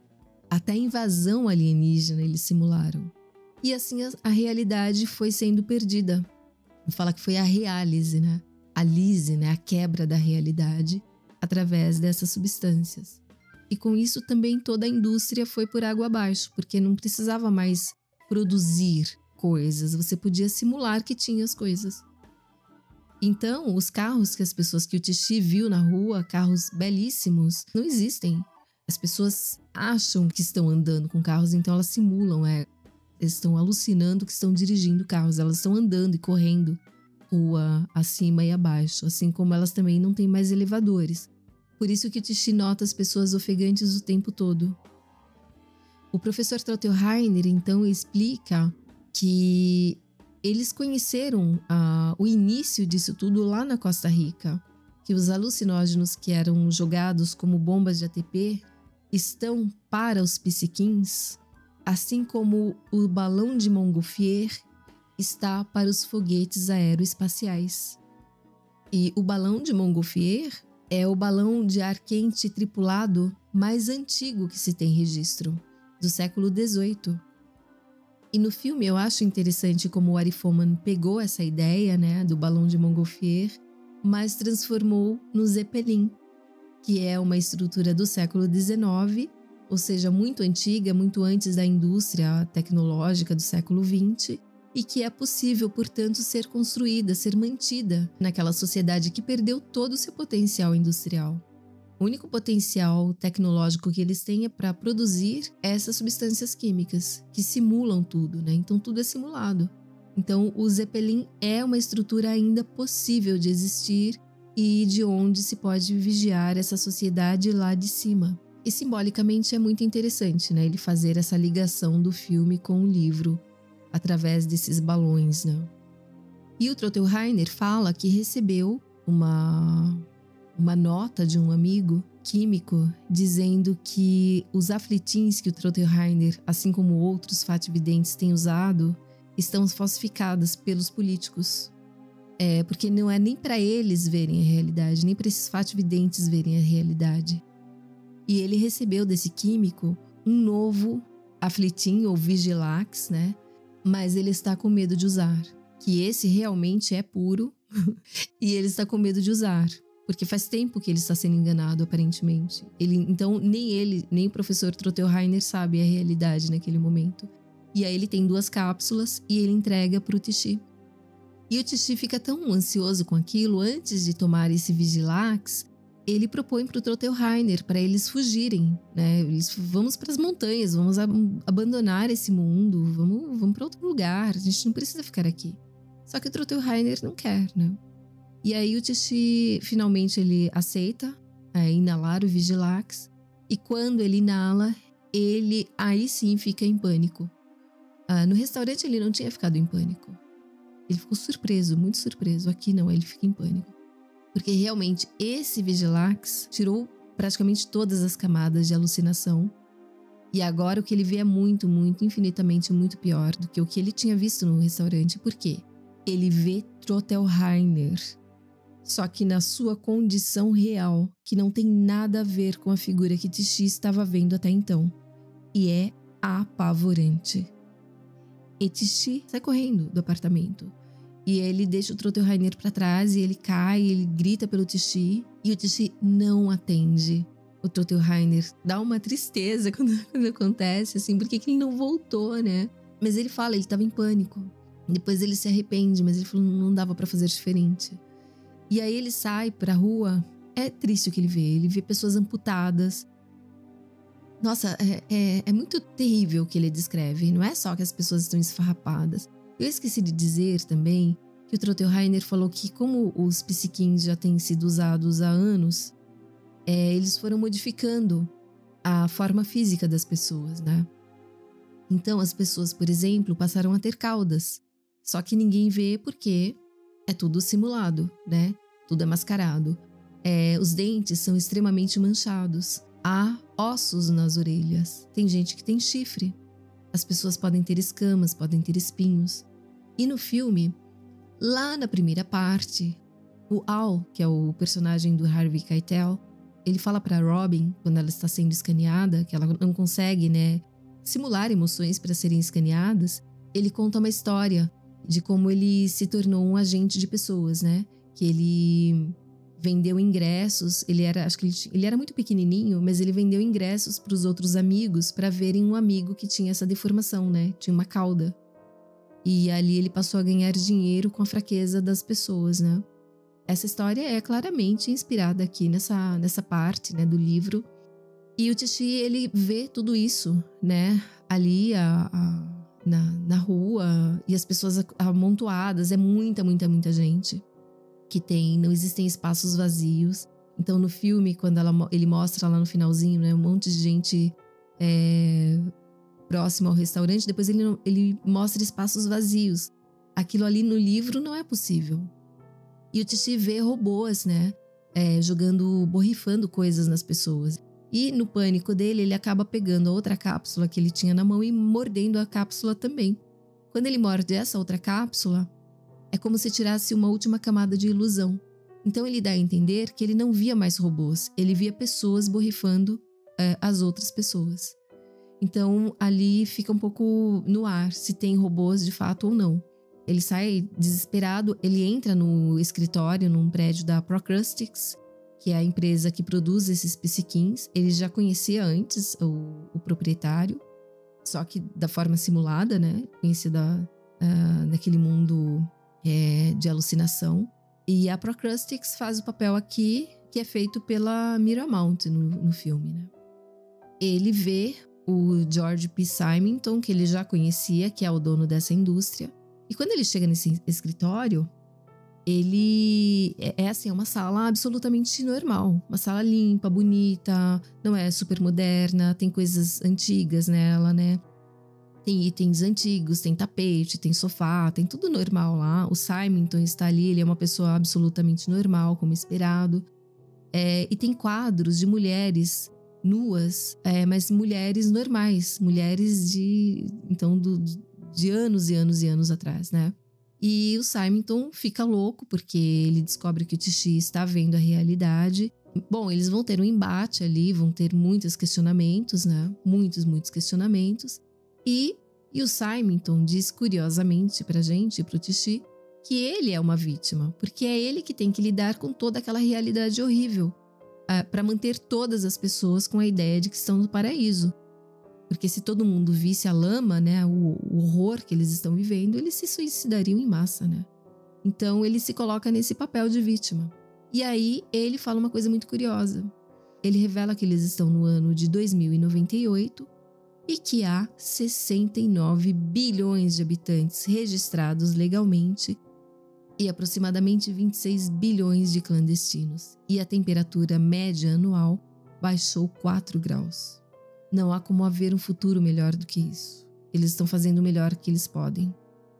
Até invasão alienígena eles simularam. E assim a, a realidade foi sendo perdida. Fala que foi a reálise, né? A lise, né? A quebra da realidade através dessas substâncias. E com isso também toda a indústria foi por água abaixo, porque não precisava mais produzir coisas, você podia simular que tinha as coisas. Então, os carros que as pessoas que o Tichy viu na rua, carros belíssimos, não existem. As pessoas acham que estão andando com carros, então elas simulam, é, eles estão alucinando que estão dirigindo carros, elas estão andando e correndo rua acima e abaixo, assim como elas também não têm mais elevadores. Por isso que o Tichy nota as pessoas ofegantes o tempo todo. O professor Trottelheiner, então, explica que eles conheceram uh, o início disso tudo lá na Costa Rica, que os alucinógenos que eram jogados como bombas de A T P estão para os psiquins, assim como o balão de Montgolfier está para os foguetes aeroespaciais. E o balão de Montgolfier é o balão de ar quente tripulado mais antigo que se tem registro, do século dezoito. E no filme eu acho interessante como o Ari Folman pegou essa ideia, né, do balão de Montgolfier, mas transformou no Zeppelin, que é uma estrutura do século dezenove, ou seja, muito antiga, muito antes da indústria tecnológica do século vinte, e que é possível, portanto, ser construída, ser mantida naquela sociedade que perdeu todo o seu potencial industrial. O único potencial tecnológico que eles têm é para produzir essas substâncias químicas, que simulam tudo, né? Então tudo é simulado. Então o Zeppelin é uma estrutura ainda possível de existir e de onde se pode vigiar essa sociedade lá de cima. E simbolicamente é muito interessante, né? Ele fazer essa ligação do filme com o livro, através desses balões, né? E o Trottelheiner fala que recebeu uma... uma nota de um amigo químico dizendo que os afletins que o Trottelheiner, assim como outros fatividentes, têm usado, estão falsificadas pelos políticos. É, porque não é nem para eles verem a realidade, nem para esses fatividentes verem a realidade. E ele recebeu desse químico um novo afletin ou Vigilax, né? Mas ele está com medo de usar. Que esse realmente é puro e ele está com medo de usar. Porque faz tempo que ele está sendo enganado, aparentemente. Ele, então, nem ele, nem o professor Trottelheiner sabe a realidade naquele momento. E aí ele tem duas cápsulas e ele entrega para o Tichy. E o Tichy fica tão ansioso com aquilo, antes de tomar esse Vigilax, ele propõe para o Trottelheiner, para eles fugirem, né? Eles, vamos para as montanhas, vamos ab abandonar esse mundo, vamos, vamos para outro lugar, a gente não precisa ficar aqui. Só que o Trottelheiner não quer, né? E aí o Tichy, finalmente, ele aceita é, inalar o Vigilax. E quando ele inala, ele aí sim fica em pânico. Ah, no restaurante ele não tinha ficado em pânico. Ele ficou surpreso, muito surpreso. Aqui não, ele fica em pânico. Porque realmente esse Vigilax tirou praticamente todas as camadas de alucinação. E agora o que ele vê é muito, muito, infinitamente muito pior do que o que ele tinha visto no restaurante. Por quê? Ele vê Trottelheiner. Só que na sua condição real, que não tem nada a ver com a figura que Tichy estava vendo até então. E é apavorante. E Tichy sai correndo do apartamento. E ele deixa o Trottelheiner para trás e ele cai, ele grita pelo Tichy. E o Tichy não atende. O Trottelheiner dá uma tristeza quando, quando acontece, assim, por que ele não voltou, né? Mas ele fala, ele estava em pânico. Depois ele se arrepende, mas ele falou, não dava para fazer diferente. E aí ele sai pra rua, é triste o que ele vê, ele vê pessoas amputadas. Nossa, é, é, é muito terrível o que ele descreve, não é só que as pessoas estão esfarrapadas. Eu esqueci de dizer também que o Trottelheiner falou que como os psiquins já têm sido usados há anos, é, eles foram modificando a forma física das pessoas, né? Então as pessoas, por exemplo, passaram a ter caudas, só que ninguém vê porque é tudo simulado, né? Tudo é mascarado. É, os dentes são extremamente manchados. Há ossos nas orelhas. Tem gente que tem chifre. As pessoas podem ter escamas, podem ter espinhos. E no filme, lá na primeira parte, o Al, que é o personagem do Harvey Keitel, ele fala para Robin, quando ela está sendo escaneada, que ela não consegue, né, simular emoções para serem escaneadas, ele conta uma história de como ele se tornou um agente de pessoas, né? Que ele vendeu ingressos, ele era, acho que ele, ele era muito pequenininho, mas ele vendeu ingressos para os outros amigos para verem um amigo que tinha essa deformação, né? Tinha uma cauda. E ali ele passou a ganhar dinheiro com a fraqueza das pessoas, né? Essa história é claramente inspirada aqui nessa, nessa parte, né, do livro. E o Tichy, ele vê tudo isso, né? Ali a, a, na, na rua, e as pessoas amontoadas, é muita, muita, muita gente que tem, não existem espaços vazios. Então no filme, quando ela, ele mostra lá no finalzinho, né, um monte de gente é, próximo ao restaurante, depois ele, ele mostra espaços vazios. Aquilo ali no livro não é possível. E o Tichy vê robôs, né, é, jogando, borrifando coisas nas pessoas. E no pânico dele, ele acaba pegando a outra cápsula que ele tinha na mão e mordendo a cápsula também. Quando ele morde essa outra cápsula, é como se tirasse uma última camada de ilusão. Então ele dá a entender que ele não via mais robôs, ele via pessoas borrifando é, as outras pessoas. Então ali fica um pouco no ar se tem robôs de fato ou não. Ele sai desesperado, ele entra no escritório, num prédio da Procrustics, que é a empresa que produz esses psiquins. Ele já conhecia antes o, o proprietário, só que da forma simulada, né? Conhecia da, uh, daquele mundo é, de alucinação. E a Procrustics faz o papel aqui, que é feito pela Miramount no, no filme, né? Ele vê o George P. Simonton, que ele já conhecia, que é o dono dessa indústria. E quando ele chega nesse escritório, ele é assim, é uma sala absolutamente normal. Uma sala limpa, bonita, não é super moderna, tem coisas antigas nela, né? Tem itens antigos, tem tapete, tem sofá, tem tudo normal lá. O Simonton está ali, ele é uma pessoa absolutamente normal, como esperado. É, e tem quadros de mulheres nuas, é, mas mulheres normais, mulheres de, então, do, de anos e anos e anos atrás, né? E o Simonton fica louco porque ele descobre que o Tichy está vendo a realidade. Bom, eles vão ter um embate ali, vão ter muitos questionamentos, né? Muitos, muitos questionamentos. E, e o Simonton diz curiosamente pra gente, pro Tichy, que ele é uma vítima, porque é ele que tem que lidar com toda aquela realidade horrível, uh, para manter todas as pessoas com a ideia de que estão no paraíso. Porque se todo mundo visse a lama, né, o, o horror que eles estão vivendo, eles se suicidariam em massa, né? Então ele se coloca nesse papel de vítima. E aí ele fala uma coisa muito curiosa. Ele revela que eles estão no ano de dois mil e noventa e oito e que há sessenta e nove bilhões de habitantes registrados legalmente e aproximadamente vinte e seis bilhões de clandestinos. E a temperatura média anual baixou quatro graus. Não há como haver um futuro melhor do que isso. Eles estão fazendo o melhor que eles podem.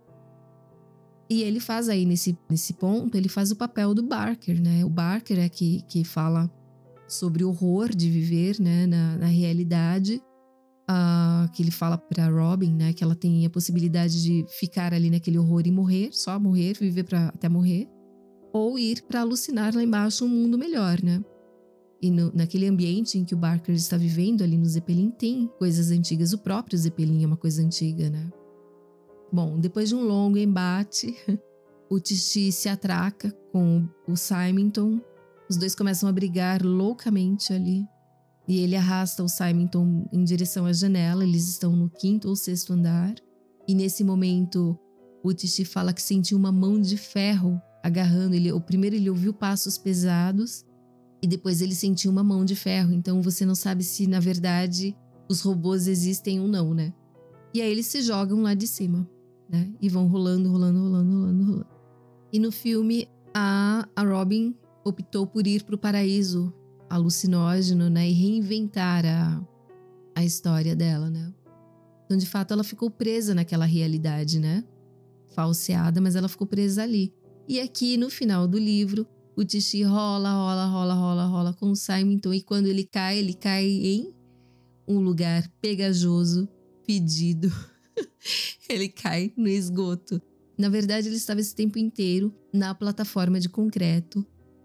E ele faz aí, nesse, nesse ponto, ele faz o papel do Barker, né? O Barker é que, que fala sobre o horror de viver, né, na, na realidade. Uh, que ele fala para Robin, né, que ela tem a possibilidade de ficar ali naquele horror e morrer, só morrer, viver pra, até morrer. Ou ir para alucinar lá embaixo um mundo melhor, né? E no, naquele ambiente em que o Barker está vivendo ali no Zeppelin tem coisas antigas. O próprio Zeppelin é uma coisa antiga, né? Bom, depois de um longo embate, o Tichy se atraca com o Simonton. Os dois começam a brigar loucamente ali. E ele arrasta o Simonton em direção à janela. Eles estão no quinto ou sexto andar. E nesse momento, o Tichy fala que sentiu uma mão de ferro agarrando ele. O primeiro ele ouviu passos pesados. E depois ele sentiu uma mão de ferro, então você não sabe se, na verdade, os robôs existem ou não, né? E aí eles se jogam lá de cima, né? E vão rolando, rolando, rolando, rolando, rolando. E no filme, a, a Robin optou por ir para o paraíso alucinógeno, né? E reinventar a, a história dela, né? Então, de fato, ela ficou presa naquela realidade, né? Falseada, mas ela ficou presa ali. E aqui, no final do livro, o Tichy rola, rola, rola, rola, rola com o Simonton. E quando ele cai, ele cai em um lugar pegajoso, fedido. Ele cai no esgoto. Na verdade, ele estava esse tempo inteiro na plataforma de concreto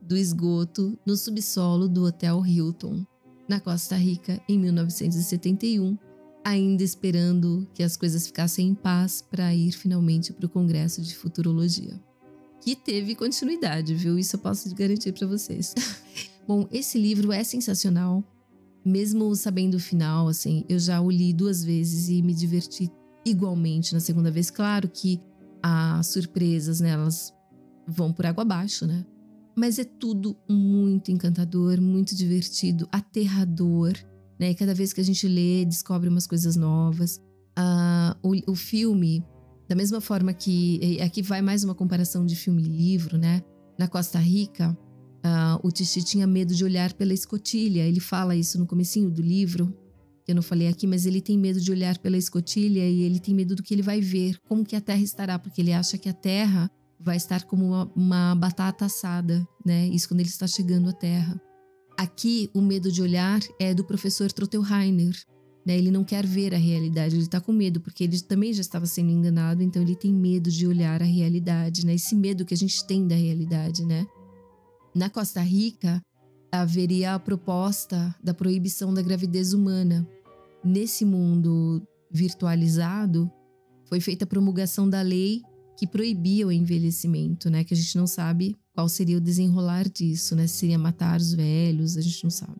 do esgoto no subsolo do Hotel Hilton, na Costa Rica, em mil novecentos e setenta e um, ainda esperando que as coisas ficassem em paz para ir finalmente para o Congresso de Futurologia. Que teve continuidade, viu? Isso eu posso garantir para vocês. Bom, esse livro é sensacional. Mesmo sabendo o final, assim, eu já o li duas vezes e me diverti igualmente na segunda vez. Claro que as surpresas, né, elas vão por água abaixo, né? Mas é tudo muito encantador, muito divertido, aterrador, né? E cada vez que a gente lê, descobre umas coisas novas. Ah, o, o filme, da mesma forma que... Aqui vai mais uma comparação de filme e livro, né? Na Costa Rica, ah, o Tixi tinha medo de olhar pela escotilha. Ele fala isso no comecinho do livro, que eu não falei aqui, mas ele tem medo de olhar pela escotilha e ele tem medo do que ele vai ver, como que a Terra estará, porque ele acha que a Terra vai estar como uma, uma batata assada, né? Isso quando ele está chegando à Terra. Aqui, o medo de olhar é do professor Trottelheiner, né? Ele não quer ver a realidade, ele está com medo, porque ele também já estava sendo enganado, então ele tem medo de olhar a realidade, né? Esse medo que a gente tem da realidade, né? Na Costa Rica, haveria a proposta da proibição da gravidez humana. Nesse mundo virtualizado, foi feita a promulgação da lei que proibia o envelhecimento, né? Que a gente não sabe qual seria o desenrolar disso, né? Se seria matar os velhos, a gente não sabe.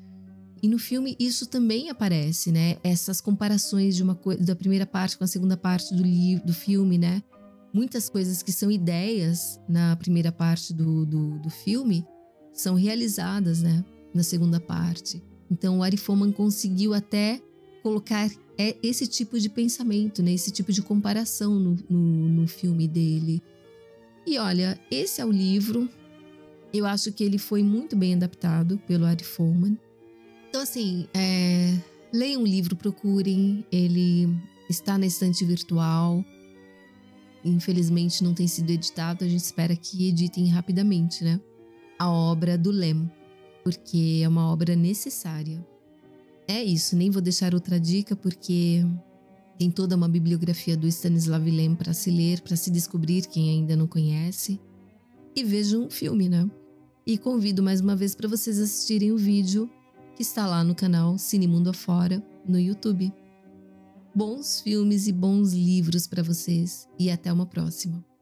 E no filme isso também aparece, né? Essas comparações de uma coisa, da primeira parte com a segunda parte do livro, do filme, né? Muitas coisas que são ideias na primeira parte do, do, do filme são realizadas, né? Na segunda parte. Então o Ari Folman conseguiu até colocar esse tipo de pensamento, né? Esse tipo de comparação no, no, no filme dele. E olha, esse é o livro. Eu acho que ele foi muito bem adaptado pelo Ari Folman. Então assim, é, leiam o livro, procurem. Ele está na estante virtual. Infelizmente não tem sido editado. A gente espera que editem rapidamente, né? A obra do Lem, porque é uma obra necessária. É isso, nem vou deixar outra dica porque tem toda uma bibliografia do Stanislav Lem para se ler, para se descobrir quem ainda não conhece. E vejam um filme, né? E convido mais uma vez para vocês assistirem o vídeo que está lá no canal Cine Mundo Afora, no YouTube. Bons filmes e bons livros para vocês e até uma próxima.